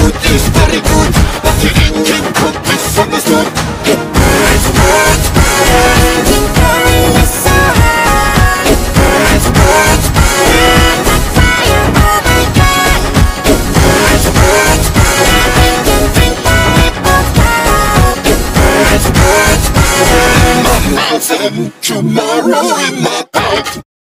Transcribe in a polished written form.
food is very good, but the engine could be misunderstood. It burns, burns, burns. The flame is so hot. It burns, burns, burns. That fire, oh my God. It burns, burns, burns. I can think that it will burn. It burns, burns, burns. My mouth and tomorrow in my pipe.